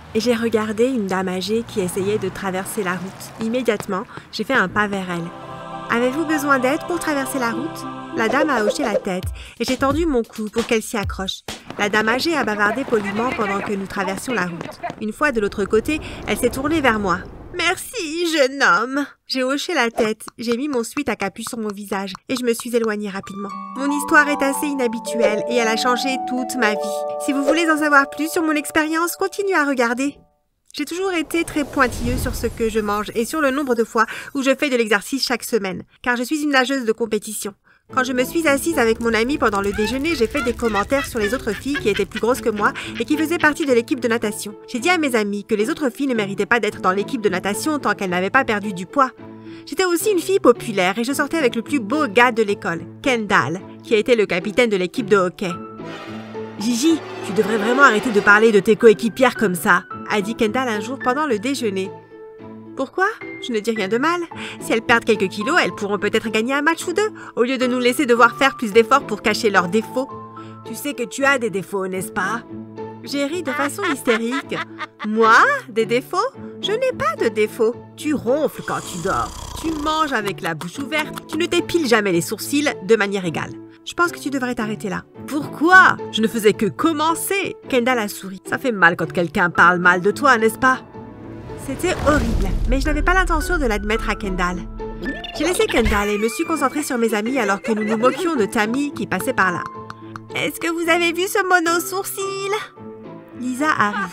et j'ai regardé une dame âgée qui essayait de traverser la route. Immédiatement, j'ai fait un pas vers elle. « Avez-vous besoin d'aide pour traverser la route ?» La dame a hoché la tête et j'ai tendu mon cou pour qu'elle s'y accroche. La dame âgée a bavardé poliment pendant que nous traversions la route. Une fois de l'autre côté, elle s'est tournée vers moi. « Merci, jeune homme !» J'ai hoché la tête, j'ai mis mon sweat à capuche sur mon visage et je me suis éloignée rapidement. Mon histoire est assez inhabituelle et elle a changé toute ma vie. Si vous voulez en savoir plus sur mon expérience, continuez à regarder. J'ai toujours été très pointilleux sur ce que je mange et sur le nombre de fois où je fais de l'exercice chaque semaine, car je suis une nageuse de compétition. Quand je me suis assise avec mon amie pendant le déjeuner, j'ai fait des commentaires sur les autres filles qui étaient plus grosses que moi et qui faisaient partie de l'équipe de natation. J'ai dit à mes amis que les autres filles ne méritaient pas d'être dans l'équipe de natation tant qu'elles n'avaient pas perdu du poids. J'étais aussi une fille populaire et je sortais avec le plus beau gars de l'école, Kendall, qui a été le capitaine de l'équipe de hockey. « Gigi, tu devrais vraiment arrêter de parler de tes coéquipières comme ça », a dit Kendall un jour pendant le déjeuner. Pourquoi? Je ne dis rien de mal. Si elles perdent quelques kilos, elles pourront peut-être gagner un match ou deux, au lieu de nous laisser devoir faire plus d'efforts pour cacher leurs défauts. Tu sais que tu as des défauts, n'est-ce pas? J'ai ri de façon hystérique. Moi? Des défauts? Je n'ai pas de défauts. Tu ronfles quand tu dors. Tu manges avec la bouche ouverte. Tu ne t'épiles jamais les sourcils de manière égale. Je pense que tu devrais t'arrêter là. Pourquoi? Je ne faisais que commencer. Kendall a souri. Ça fait mal quand quelqu'un parle mal de toi, n'est-ce pas? C'était horrible, mais je n'avais pas l'intention de l'admettre à Kendall. J'ai laissé Kendall et me suis concentrée sur mes amis alors que nous nous moquions de Tammy qui passait par là. « Est-ce que vous avez vu ce mono-sourcil ?» Lisa arrive.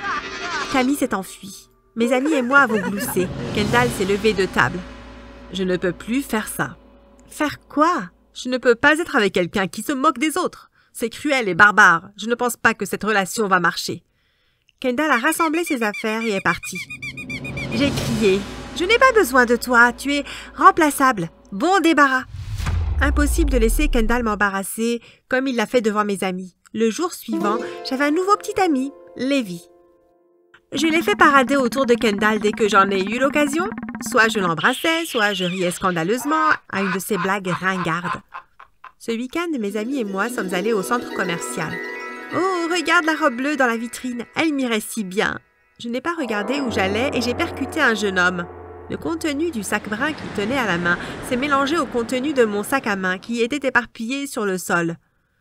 Tammy s'est enfuie. Mes amis et moi avons gloussé. Kendall s'est levé de table. « Je ne peux plus faire ça. »« Faire quoi ?» Je ne peux pas être avec quelqu'un qui se moque des autres. C'est cruel et barbare. Je ne pense pas que cette relation va marcher. Kendall a rassemblé ses affaires et est partie. J'ai crié. « Je n'ai pas besoin de toi. Tu es remplaçable. Bon débarras. » Impossible de laisser Kendall m'embarrasser comme il l'a fait devant mes amis. Le jour suivant, j'avais un nouveau petit ami, Levi. Je l'ai fait parader autour de Kendall dès que j'en ai eu l'occasion. Soit je l'embrassais, soit je riais scandaleusement à une de ses blagues ringardes. Ce week-end, mes amis et moi sommes allés au centre commercial. Oh, regarde la robe bleue dans la vitrine, elle m'irait si bien. Je n'ai pas regardé où j'allais et j'ai percuté un jeune homme. Le contenu du sac brun qu'il tenait à la main s'est mélangé au contenu de mon sac à main qui était éparpillé sur le sol.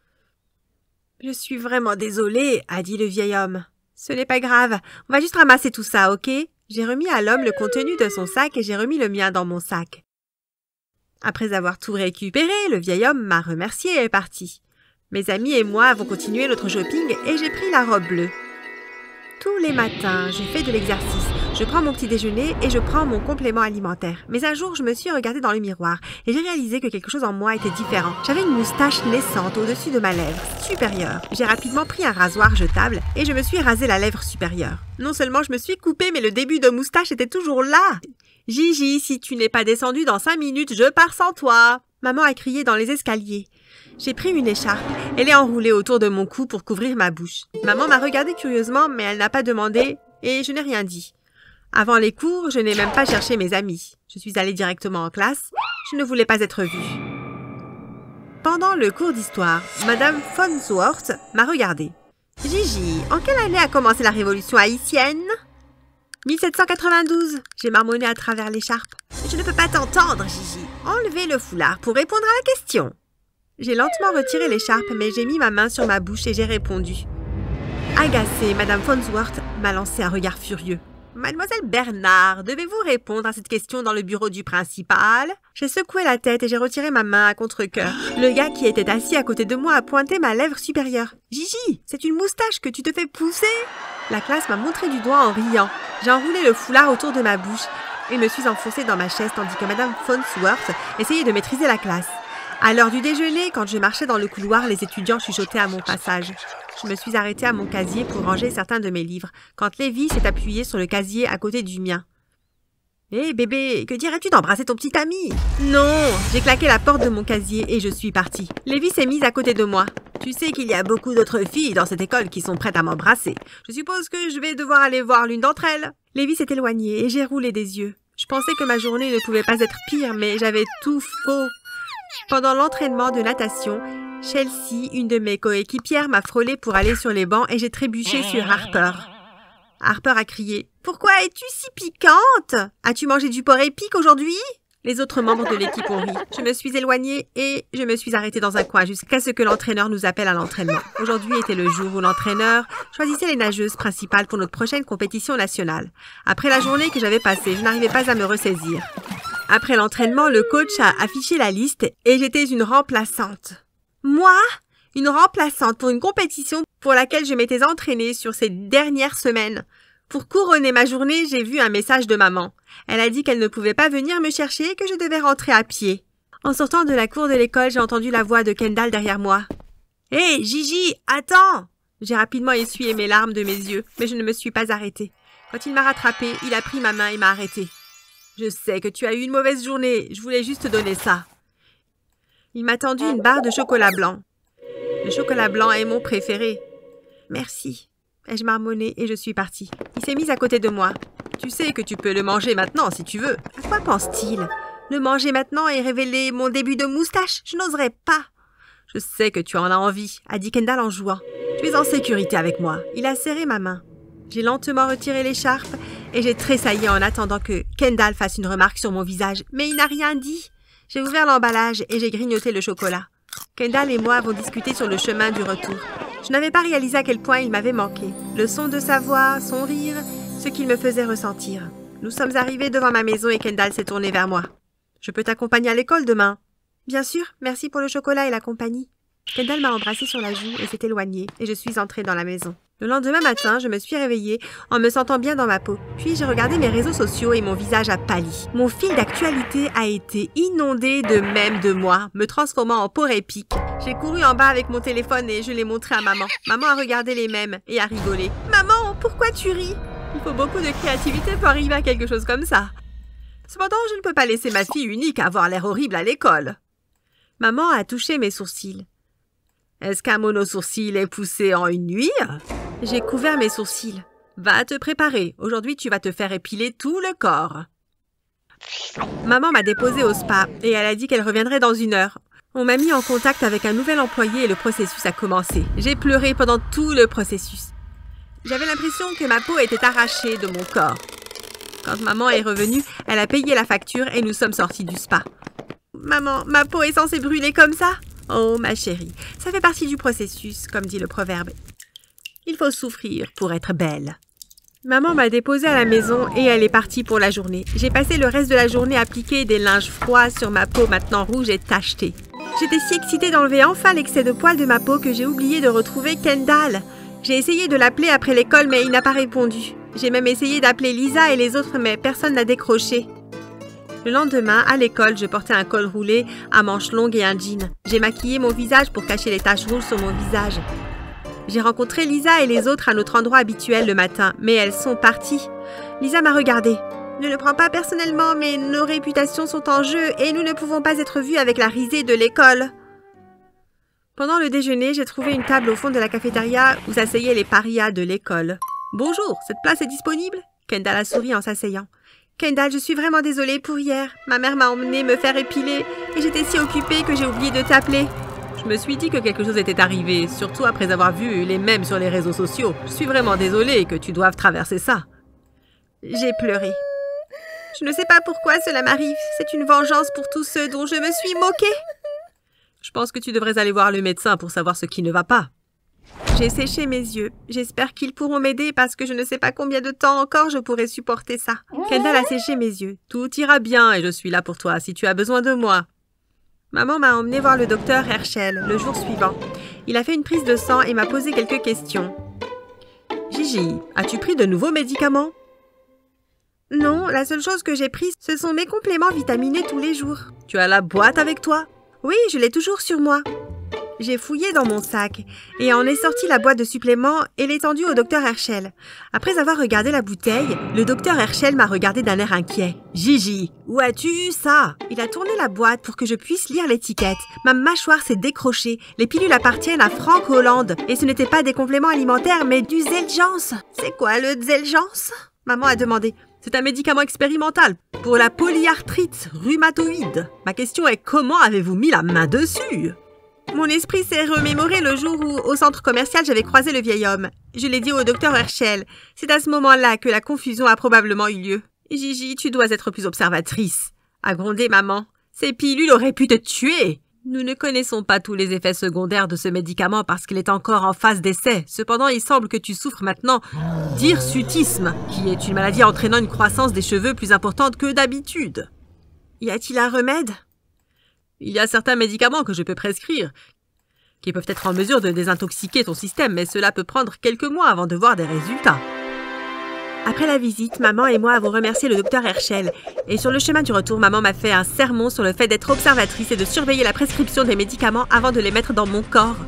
« Je suis vraiment désolée, » a dit le vieil homme. « Ce n'est pas grave, on va juste ramasser tout ça, ok ?» J'ai remis à l'homme le contenu de son sac et j'ai remis le mien dans mon sac. Après avoir tout récupéré, le vieil homme m'a remercié et est parti. Mes amis et moi avons continué notre shopping et j'ai pris la robe bleue. Tous les matins, je fais de l'exercice. Je prends mon petit déjeuner et je prends mon complément alimentaire. Mais un jour, je me suis regardée dans le miroir et j'ai réalisé que quelque chose en moi était différent. J'avais une moustache naissante au-dessus de ma lèvre supérieure. J'ai rapidement pris un rasoir jetable et je me suis rasé la lèvre supérieure. Non seulement je me suis coupée, mais le début de moustache était toujours là. « Gigi, si tu n'es pas descendue dans 5 minutes, je pars sans toi !» Maman a crié dans les escaliers. J'ai pris une écharpe. Elle est enroulée autour de mon cou pour couvrir ma bouche. Maman m'a regardée curieusement, mais elle n'a pas demandé et je n'ai rien dit. Avant les cours, je n'ai même pas cherché mes amis. Je suis allée directement en classe. Je ne voulais pas être vue. Pendant le cours d'histoire, Madame Farnsworth m'a regardée. « Gigi, en quelle année a commencé la révolution haïtienne ?» 1792, j'ai marmonné à travers l'écharpe. « Je ne peux pas t'entendre, Gigi. Enlevez le foulard pour répondre à la question. » J'ai lentement retiré l'écharpe, mais j'ai mis ma main sur ma bouche et j'ai répondu. Agacée, Madame Farnsworth m'a lancé un regard furieux. « Mademoiselle Bernard, devez-vous répondre à cette question dans le bureau du principal ?» J'ai secoué la tête et j'ai retiré ma main à contre-cœur. Le gars qui était assis à côté de moi a pointé ma lèvre supérieure. « Gigi, c'est une moustache que tu te fais pousser ?» La classe m'a montré du doigt en riant. J'ai enroulé le foulard autour de ma bouche et me suis enfoncée dans ma chaise tandis que Madame Farnsworth essayait de maîtriser la classe. À l'heure du déjeuner, quand je marchais dans le couloir, les étudiants chuchotaient à mon passage. Je me suis arrêtée à mon casier pour ranger certains de mes livres, quand Lévi s'est appuyé sur le casier à côté du mien. « Hé, bébé, que dirais-tu d'embrasser ton petit ami ?»« Non !» J'ai claqué la porte de mon casier et je suis partie. Lévi s'est mise à côté de moi. « Tu sais qu'il y a beaucoup d'autres filles dans cette école qui sont prêtes à m'embrasser. Je suppose que je vais devoir aller voir l'une d'entre elles. » Lévi s'est éloigné et j'ai roulé des yeux. Je pensais que ma journée ne pouvait pas être pire, mais j'avais tout faux. Pendant l'entraînement de natation, Chelsea, une de mes coéquipières, m'a frôlé pour aller sur les bancs et j'ai trébuché sur Harper. Harper a crié. « Pourquoi es-tu si piquante? As-tu mangé du porc épic aujourd'hui ?» Les autres membres de l'équipe ont ri. Je me suis éloignée et je me suis arrêtée dans un coin jusqu'à ce que l'entraîneur nous appelle à l'entraînement. Aujourd'hui était le jour où l'entraîneur choisissait les nageuses principales pour notre prochaine compétition nationale. Après la journée que j'avais passée, je n'arrivais pas à me ressaisir. Après l'entraînement, le coach a affiché la liste et j'étais une remplaçante. Moi? Une remplaçante pour une compétition pour laquelle je m'étais entraînée sur ces dernières semaines. Pour couronner ma journée, j'ai vu un message de maman. Elle a dit qu'elle ne pouvait pas venir me chercher et que je devais rentrer à pied. En sortant de la cour de l'école, j'ai entendu la voix de Kendall derrière moi. « Hé, Gigi, attends !» J'ai rapidement essuyé mes larmes de mes yeux, mais je ne me suis pas arrêtée. Quand il m'a rattrapée, il a pris ma main et m'a arrêtée. « Je sais que tu as eu une mauvaise journée, je voulais juste te donner ça. » Il m'a tendu une barre de chocolat blanc. Le chocolat blanc est mon préféré. « Merci. » Ai-je marmonné et je suis partie. Il s'est mis à côté de moi. « Tu sais que tu peux le manger maintenant si tu veux. » À quoi pense-t-il? Le manger maintenant et révéler mon début de moustache? Je n'oserais pas. « Je sais que tu en as envie, » a dit Kendall en jouant. « Tu es en sécurité avec moi. » Il a serré ma main. J'ai lentement retiré l'écharpe et j'ai tressailli en attendant que Kendall fasse une remarque sur mon visage. Mais il n'a rien dit. J'ai ouvert l'emballage et j'ai grignoté le chocolat. Kendall et moi avons discuté sur le chemin du retour. Je n'avais pas réalisé à quel point il m'avait manqué. Le son de sa voix, son rire, ce qu'il me faisait ressentir. Nous sommes arrivés devant ma maison et Kendall s'est tourné vers moi. « Je peux t'accompagner à l'école demain ?»« Bien sûr, merci pour le chocolat et la compagnie. » Kendall m'a embrassée sur la joue et s'est éloignée et je suis entrée dans la maison. Le lendemain matin, je me suis réveillée en me sentant bien dans ma peau. Puis j'ai regardé mes réseaux sociaux et mon visage a pâli. Mon fil d'actualité a été inondé de mèmes de moi, me transformant en porc épic. J'ai couru en bas avec mon téléphone et je l'ai montré à maman. Maman a regardé les mèmes et a rigolé. « Maman, pourquoi tu ris ?» Il faut beaucoup de créativité pour arriver à quelque chose comme ça. Cependant, je ne peux pas laisser ma fille unique avoir l'air horrible à l'école. Maman a touché mes sourcils. « Est-ce qu'un monosourcil est poussé en une nuit ?» J'ai couvert mes sourcils. « Va te préparer. Aujourd'hui, tu vas te faire épiler tout le corps. » Maman m'a déposée au spa et elle a dit qu'elle reviendrait dans 1 heure. On m'a mis en contact avec un nouvel employé et le processus a commencé. J'ai pleuré pendant tout le processus. J'avais l'impression que ma peau était arrachée de mon corps. Quand maman est revenue, elle a payé la facture et nous sommes sortis du spa. « Maman, ma peau est censée brûler comme ça ?» Oh, ma chérie, ça fait partie du processus, comme dit le proverbe. Il faut souffrir pour être belle. Maman m'a déposée à la maison et elle est partie pour la journée. J'ai passé le reste de la journée à appliquer des linges froids sur ma peau maintenant rouge et tachetée. J'étais si excitée d'enlever enfin l'excès de poils de ma peau que j'ai oublié de retrouver Kendall. J'ai essayé de l'appeler après l'école, mais il n'a pas répondu. J'ai même essayé d'appeler Lisa et les autres, mais personne n'a décroché. Le lendemain, à l'école, je portais un col roulé à manches longues et un jean. J'ai maquillé mon visage pour cacher les taches rouges sur mon visage. J'ai rencontré Lisa et les autres à notre endroit habituel le matin, mais elles sont parties. Lisa m'a regardée. « Ne le prends pas personnellement, mais nos réputations sont en jeu et nous ne pouvons pas être vus avec la risée de l'école. » Pendant le déjeuner, j'ai trouvé une table au fond de la cafétéria où s'asseyaient les parias de l'école. « Bonjour, cette place est disponible ?» Kendall a souri en s'asseyant. « Kendall, je suis vraiment désolée pour hier. Ma mère m'a emmenée me faire épiler et j'étais si occupée que j'ai oublié de t'appeler. » Je me suis dit que quelque chose était arrivé, surtout après avoir vu les mèmes sur les réseaux sociaux. Je suis vraiment désolée que tu doives traverser ça. J'ai pleuré. Je ne sais pas pourquoi cela m'arrive. C'est une vengeance pour tous ceux dont je me suis moquée. Je pense que tu devrais aller voir le médecin pour savoir ce qui ne va pas. J'ai séché mes yeux. J'espère qu'ils pourront m'aider parce que je ne sais pas combien de temps encore je pourrai supporter ça. Kendall a séché mes yeux. Tout ira bien et je suis là pour toi si tu as besoin de moi. Maman m'a emmenée voir le docteur Herschel le jour suivant. Il a fait une prise de sang et m'a posé quelques questions. « Gigi, as-tu pris de nouveaux médicaments ?» « Non, la seule chose que j'ai prise, ce sont mes compléments vitaminés tous les jours. »« Tu as la boîte avec toi ?»« Oui, je l'ai toujours sur moi. » J'ai fouillé dans mon sac et en ai sorti la boîte de suppléments et l'ai tendue au docteur Herschel. Après avoir regardé la bouteille, le docteur Herschel m'a regardé d'un air inquiet. « Gigi, où as-tu eu ça ?» Il a tourné la boîte pour que je puisse lire l'étiquette. Ma mâchoire s'est décrochée. Les pilules appartiennent à Frank Holland et ce n'était pas des compléments alimentaires mais du Zelgence. « C'est quoi le Zelgence ?» Maman a demandé. « C'est un médicament expérimental pour la polyarthrite rhumatoïde. Ma question est comment avez-vous mis la main dessus ?» Mon esprit s'est remémoré le jour où, au centre commercial, j'avais croisé le vieil homme. Je l'ai dit au docteur Herschel. C'est à ce moment-là que la confusion a probablement eu lieu. Gigi, tu dois être plus observatrice, a grondé maman. Ces pilules auraient pu te tuer. Nous ne connaissons pas tous les effets secondaires de ce médicament parce qu'il est encore en phase d'essai. Cependant, il semble que tu souffres maintenant d'hirsutisme, qui est une maladie entraînant une croissance des cheveux plus importante que d'habitude. Y a-t-il un remède? Il y a certains médicaments que je peux prescrire, qui peuvent être en mesure de désintoxiquer ton système, mais cela peut prendre quelques mois avant de voir des résultats. Après la visite, maman et moi avons remercié le docteur Herschel. Et sur le chemin du retour, maman m'a fait un sermon sur le fait d'être observatrice et de surveiller la prescription des médicaments avant de les mettre dans mon corps.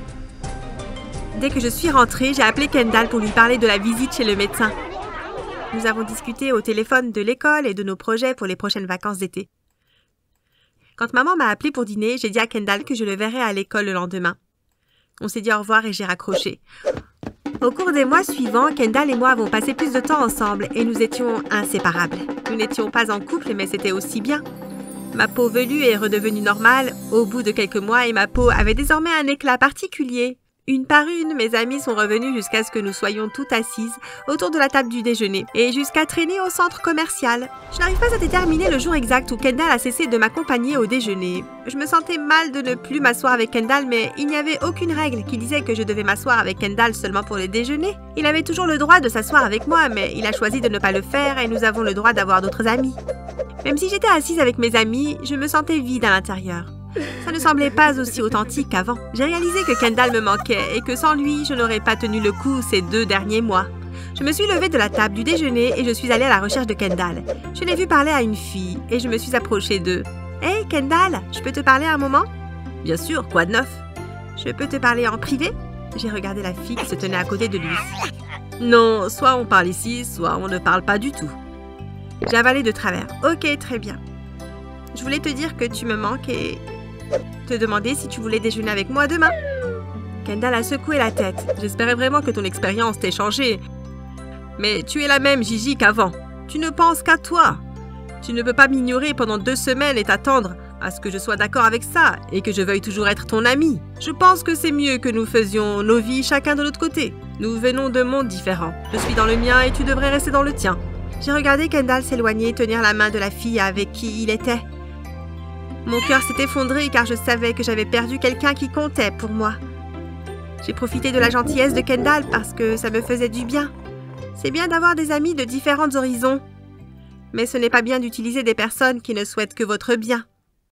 Dès que je suis rentrée, j'ai appelé Kendall pour lui parler de la visite chez le médecin. Nous avons discuté au téléphone de l'école et de nos projets pour les prochaines vacances d'été. Quand maman m'a appelée pour dîner, j'ai dit à Kendall que je le verrais à l'école le lendemain. On s'est dit au revoir et j'ai raccroché. Au cours des mois suivants, Kendall et moi avons passé plus de temps ensemble et nous étions inséparables. Nous n'étions pas en couple, mais c'était aussi bien. Ma peau velue est redevenue normale au bout de quelques mois et ma peau avait désormais un éclat particulier. Une par une, mes amis sont revenus jusqu'à ce que nous soyons toutes assises autour de la table du déjeuner et jusqu'à traîner au centre commercial. Je n'arrive pas à déterminer le jour exact où Kendall a cessé de m'accompagner au déjeuner. Je me sentais mal de ne plus m'asseoir avec Kendall, mais il n'y avait aucune règle qui disait que je devais m'asseoir avec Kendall seulement pour les déjeuners. Il avait toujours le droit de s'asseoir avec moi, mais il a choisi de ne pas le faire et nous avons le droit d'avoir d'autres amis. Même si j'étais assise avec mes amis, je me sentais vide à l'intérieur. Ça ne semblait pas aussi authentique qu'avant. J'ai réalisé que Kendall me manquait et que sans lui, je n'aurais pas tenu le coup ces 2 derniers mois. Je me suis levée de la table du déjeuner et je suis allée à la recherche de Kendall. Je l'ai vu parler à une fille et je me suis approchée d'eux. « Hey, Kendall, je peux te parler un moment? »« Bien sûr, quoi de neuf? »« Je peux te parler en privé? » J'ai regardé la fille qui se tenait à côté de lui. « Non, soit on parle ici, soit on ne parle pas du tout. » J'ai avalé de travers. « Ok, très bien. Je voulais te dire que tu me manques et te demander si tu voulais déjeuner avec moi demain. » Kendall a secoué la tête. « J'espérais vraiment que ton expérience t'ait changé. Mais tu es la même Gigi qu'avant. Tu ne penses qu'à toi. Tu ne peux pas m'ignorer pendant 2 semaines et t'attendre à ce que je sois d'accord avec ça et que je veuille toujours être ton ami. Je pense que c'est mieux que nous faisions nos vies chacun de l'autre côté. Nous venons de mondes différents. Je suis dans le mien et tu devrais rester dans le tien. » J'ai regardé Kendall s'éloigner et tenir la main de la fille avec qui il était. Mon cœur s'est effondré car je savais que j'avais perdu quelqu'un qui comptait pour moi. J'ai profité de la gentillesse de Kendall parce que ça me faisait du bien. C'est bien d'avoir des amis de différents horizons. Mais ce n'est pas bien d'utiliser des personnes qui ne souhaitent que votre bien.